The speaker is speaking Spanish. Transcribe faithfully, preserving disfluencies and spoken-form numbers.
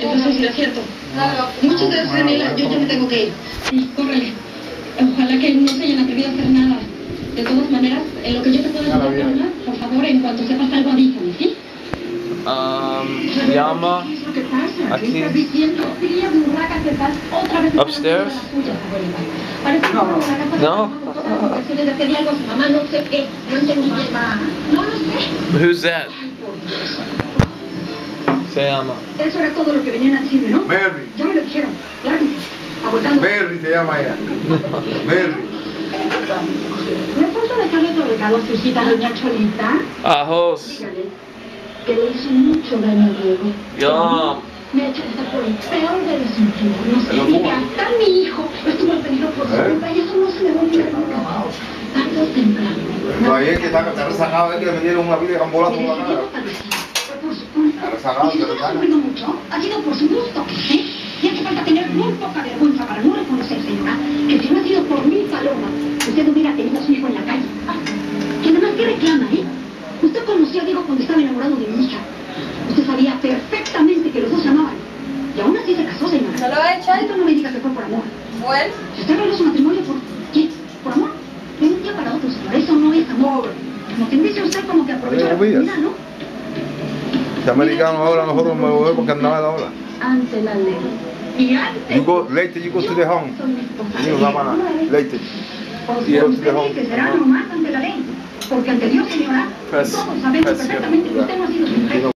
Entonces sí es cierto. Claro. Muchas gracias, Daniela. Yo ya me tengo que ir. Sí, córrele. Ojalá que no se hayan atrevido a hacer nada. De todas maneras, en lo que yo te pueda ayudar, Carla, por favor, en cuanto sepas algo, avísame, ¿sí? Um, llama aquí. Upstairs? No. Who's that? Se llama. Eso era todo lo que venían a decirme, ¿no? Mary. Ya me lo dijeron. Mary te llama ella. Mary. ¿Me puedo dejarle otro regalo a su hijita, doña Cholita? Ajos. Dígale que le hizo mucho daño a Diego. Ya. Me ha hecho pasar por el peor de los infiernos. Y que hasta mi hijo estuvo en peligro por su culpa y eso no se le va a olvidar nunca. Tarde o temprano. No, ahí es que está, está rezagado, es que le metieron una vida de gambola por la cara. Por su culpa. Rezagado, Y si usted ha sufrido mucho, ha sido por su gusto, ¿eh? Y hace falta tener muy poca vergüenza para no reconocer, señora, que si no ha sido por mi Paloma, usted hubiera tenido a su hijo en la calle. Ah, que además, ¿qué reclama, eh? Usted conoció a Diego cuando estaba enamorado de mi hija. Usted sabía perfectamente que los dos se amaban. Y aún así se casó, señora. ¿No lo ha hecho? Esto no me diga que fue por amor. Bueno. Si usted arregló su matrimonio, ¿por qué? ¿Por amor? De un día para otro, señora. Eso no es amor. Como quien dice usted, como que aprovechó la oportunidad, ¿no? Si americanos ahora nosotros me voy porque andaba a la hora. Ante la ley. Y ante... You go later, you go to the home. You no van later. O sea, usted dice que será nomás ante la ley. Porque ante Dios, señora, Press- todos sabemos press perfectamente que usted no ha sido su mujer.